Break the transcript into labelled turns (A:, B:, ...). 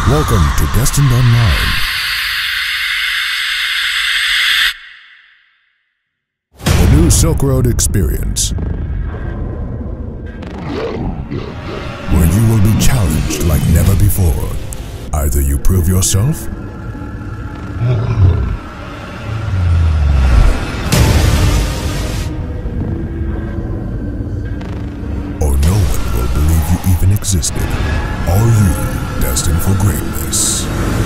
A: Welcome to Destined Online. The new Silk Road experience, where you will be challenged like never before. Either you prove yourself, or no one will believe you even existed. Are you destined for greatness?